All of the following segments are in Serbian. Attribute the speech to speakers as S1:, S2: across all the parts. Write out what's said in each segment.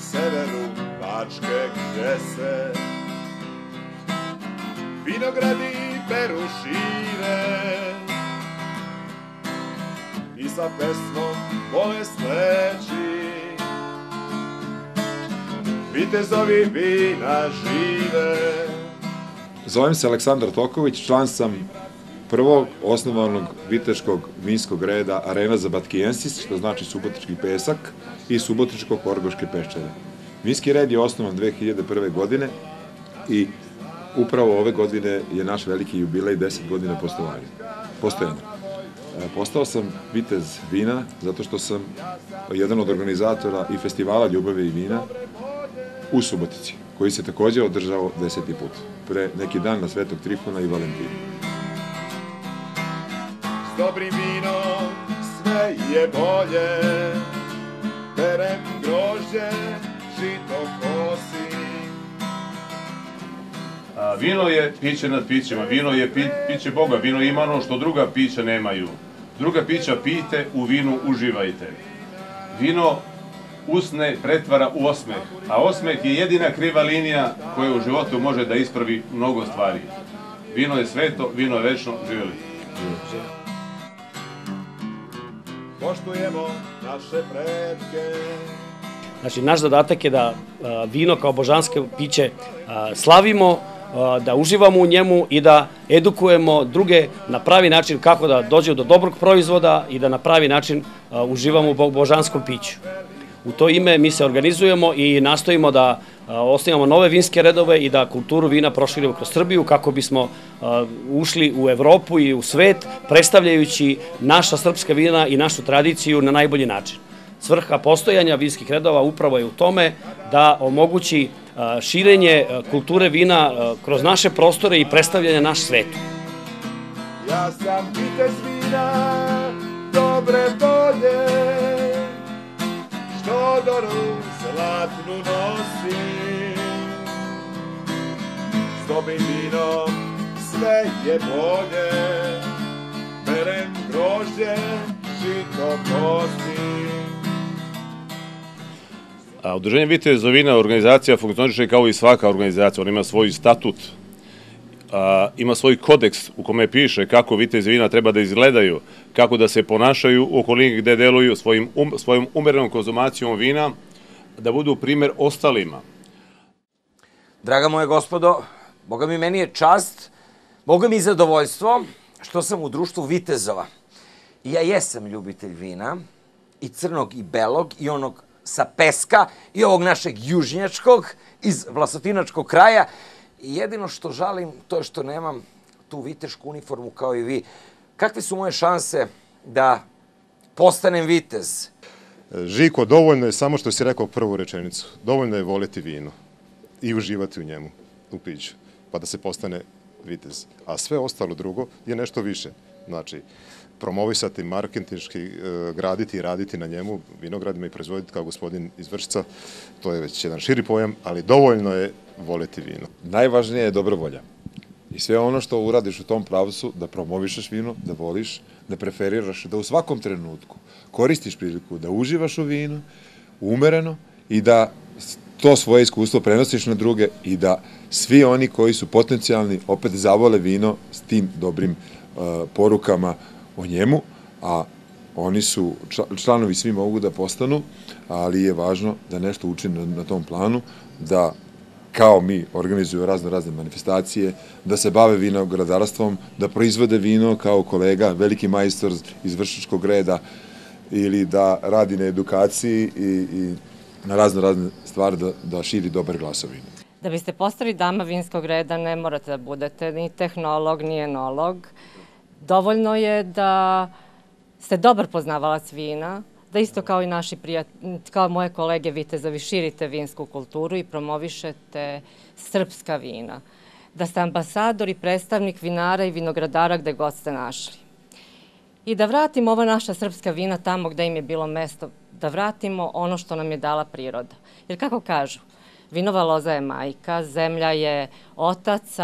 S1: severu Bačke gde se vinogradi beru šire i sa pesmom vole sleći vitezovi vina žive.
S2: Zovem se Aleksandar Toković, član sam prvog osnovanog viteškog vinskog reda Arena za Batkijensis, što znači Subotički pesak, i Subotičko-Horgoške peščare. Vinski red je osnovan 2001. godine i upravo ove godine je naš veliki jubilej 10 godina postojanja. Postao sam vitez vina zato što sam jedan od organizatora i festivala Ljubavi i vina u Subotici, koji se takođe održao 10. put, pre neki dan na Svetog Trifuna i Valentina.
S1: S dobrim vinom sve je bolje, berem grožđe, žito kosim.
S3: Vino je piće nad pićima, vino je piće Boga, vino ima ono što druga pića nemaju. Druga pića pijte, u vinu uživajte. Vino usne pretvara u osmeh, a osmeh je jedina kriva linija koja u životu može da ispravi mnogo stvari. Vino je sveto, vino je večno, živjeli.
S1: Poštujemo naše pretke.
S4: Znači, naš zadatak je da vino kao božansko piće slavimo, da uživamo u njemu i da edukujemo druge na pravi način kako da dođu do dobrog proizvoda i da na pravi način uživamo u božanskom piću. U to ime mi se organizujemo i nastojimo da osnivamo nove vinske redove i da kulturu vina proširimo kroz Srbiju kako bismo ušli u Evropu i u svet predstavljajući naša srpska vina i našu tradiciju na najbolji način. Svrha postojanja vinskih redova upravo je u tome da omogući širenje kulture vina kroz naše prostore i predstavljanje naš svetu.
S1: Ja sam vitez vina, dobre volje, što doru zlatnu nosim. S dobrim vinom sve je bolje, berem grožđe, žito kosim.
S3: Udruženje Viteza vina organizacija funkcioniše kao i svaka organizacija. On ima svoj statut, ima svoj kodeks u kome piše kako vitezi vina treba da izgledaju, kako da se ponašaju u okolini gde deluju svojom umerenom konzumacijom vina, da budu primer ostalima.
S5: Draga moje gospodo, Boga mi, meni je čast, Boga mi i zadovoljstvo što sam u društvu vitezova. I ja jesam ljubitelj vina, i crnog i belog, i onog sa peska, i ovog našeg južnjačkog, iz Vlasotinačkog kraja. I jedino što žalim, to je što nemam tu vitešku uniformu kao i vi. Kakve su moje šanse da postanem vitez?
S6: Žiko, dovoljno je samo što si rekao prvu rečenicu. Dovoljno je voliti vino i uživati u njemu, u piću, pa da se postane vitez. A sve ostalo drugo je nešto više. Znači, promovisati, marketinški, graditi i raditi na njemu, vinogradima i proizvoditi kao gospodin iz Vršca, to je već jedan širi pojam, ali dovoljno je voleti vino.
S2: Najvažnije je dobra volja. I sve ono što uradiš u tom pravcu, da promovišeš vino, da voliš, da preferiraš, da u svakom trenutku koristiš priliku da uživaš u vinu, umereno, i da to svoje iskustvo prenosiš na druge i da svi oni koji su potencijalni opet zavole vino s tim dobrim porukama o njemu, a oni su, članovi svi mogu da postanu, ali je važno da nešto učine na tom planu, da kao mi organizuju razne manifestacije, da se bave vinogradarstvom, da proizvode vino kao kolega, veliki majstor iz Vršačkog reda, ili da radi na edukaciji i na razne stvari da širi dobar glas o vinu.
S7: Da biste postali dama vinskog reda ne morate da budete ni tehnolog, ni enolog. Dovoljno je da ste dobar poznavalac vina, da isto kao i naši prijatelji, kao moje kolege vitezovi, širite vinsku kulturu i promovišete srpska vina. Da ste ambasador i predstavnik vinara i vinogradara gde god ste našli. I da vratimo ova naša srpska vina tamo gde im je bilo mesto, da vratimo ono što nam je dala priroda. Jer kako kažu, vinova loza je majka, zemlja je otac,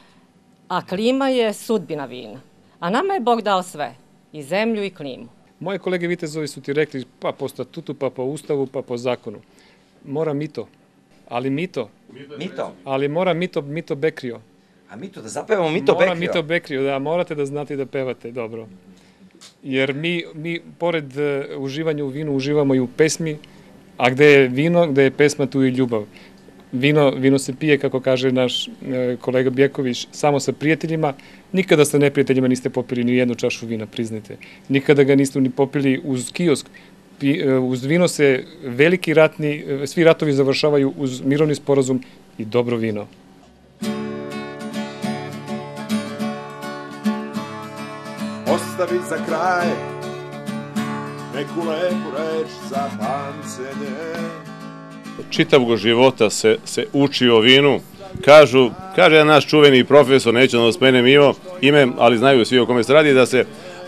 S7: a klima je sudbina vina. A nama je Bog dao sve, i zemlju i klimu.
S8: Moje kolege vitezovi su ti rekli pa po statutu, pa po ustavu, pa po zakonu. Mora Mito. Ali Mito.
S5: Mito?
S8: Ali mora Mito Bekrio.
S5: A Mito, da zapevamo Mito Bekrio?
S8: Mora Mito Bekrio, da, morate da znate da pevate dobro. Jer mi pored uživanja u vinu, uživamo i u pesmi, a gde je vino, gde je pesma, tu je ljubav. Vino se pije, kako kaže naš kolega Bjeković, samo sa prijateljima. Nikada sa neprijateljima niste popili ni jednu čašu vina, priznajte. Nikada ga niste ni popili uz kiosk. Uz vino se svi ratovi završavaju uz mirovni sporazum i dobro vino.
S1: Ostavi za kraj neku lepu reč za pamćenje.
S3: Čitavog života se uči o vinu. Kaže jedan naš čuveni profesor, neću da spomenem ime, ali znaju svi o kome se radi, da se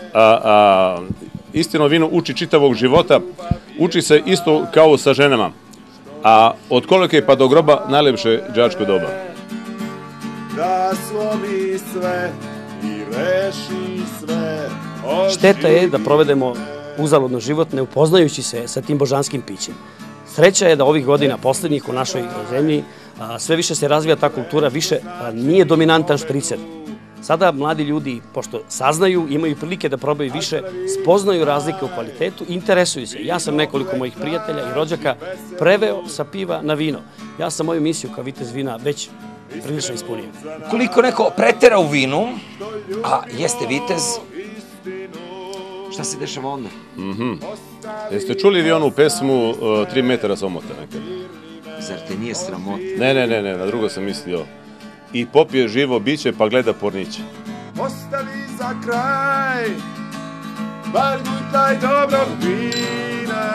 S3: istino vino uči čitavog života. Uči se isto kao sa ženama. A od kolike pa do groba najlepše đačko doba.
S1: Da slomi sve i reši sve.
S4: Šteta je da provedemo uzaludno život ne upoznajući se sa tim božanskim pićem. Sreća je da ovih godina poslednjih u našoj zemlji sve više se razvija ta kultura, više nije dominantan špricer. Sada mladi ljudi, pošto saznaju, imaju prilike da probaju više, spoznaju razlike u kvalitetu, interesuju se. Ja sam nekoliko mojih prijatelja i rođaka preveo sa piva na vino. Ja sam moju misiju kao vitez vina već prilično ispunio.
S5: Koliko neko pretera u vinu, a jeste vitez, šta se dešava onda?
S3: Jeste čuli vi onu pesmu 3 metara s omota nekad?
S5: Zar te nije sramota?
S3: Ne, na drugo sam mislio. I popije živo biće pa gleda porniće.
S1: Ostavi za kraj bar gutaj dobrog vina.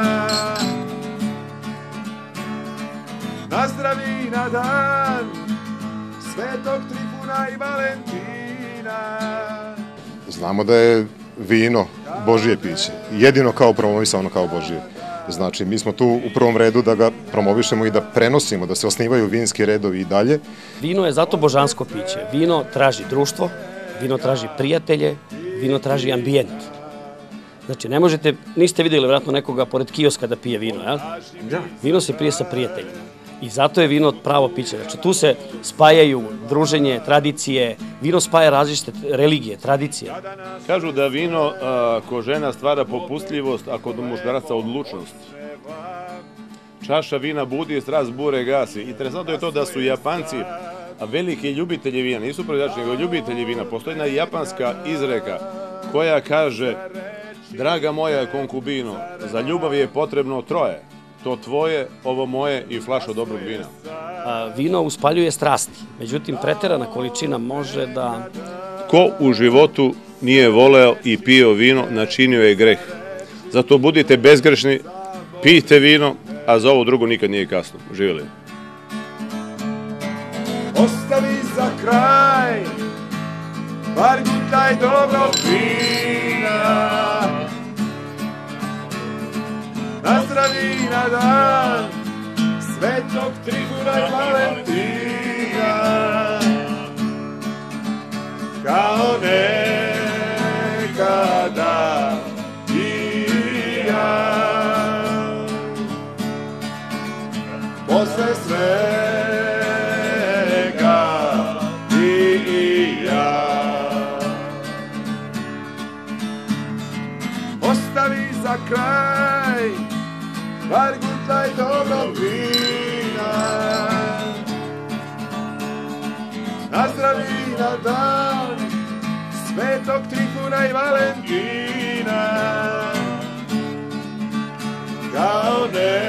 S1: Nazdravi na dan Svetog Trifuna i Valentina.
S6: Znamo da je vino Božije piće. Jedino kao promovisano kao Božije. Znači, mi smo tu u prvom redu da ga promovišemo i da prenosimo, da se osnivaju vinski redovi i dalje.
S4: Vino je zato božansko piće. Vino traži društvo, vino traži prijatelje, vino traži ambijent. Znači, ne možete, niste vidjeli vjerojatno nekoga pored kioska da pije vino, jel?
S5: Da.
S4: Vino se pije sa prijateljima. I zato je vino pravo piće. Znači, tu se spajaju druženje, tradicije, vino spaja različite religije, tradicije.
S3: Kažu da vino kod žena stvara popustljivost, a kod muškaraca odlučnost. Čaša vina budi, strast bure gasi. Interesantno je to da su Japanci veliki ljubitelji vina, nisu proizvođači, nego ljubitelji vina. Postoji jedna japanska izreka koja kaže: draga moja konkubino, za ljubav je potrebno troje. To tvoje, ovo moje i flaša dobrog vina.
S4: Vino uspaljuje strasti, međutim preterana količina može da...
S3: Ko u životu nije voleo i pio vino, načinio je greh. Zato budite bezgrešni, pijte vino, a za ovo drugo nikad nije kasno. Živjeli.
S1: Ostavi za kraj bar gutaj dobrog vina. Nazdravi na dan Svetog Trifuna i Valentina. Kao nekada i ja. Posle svega i ja. Ostavi za kraj bar gutaj dobrog vina. Nazdravi na dan Svetog Trifuna i Valentina. Kao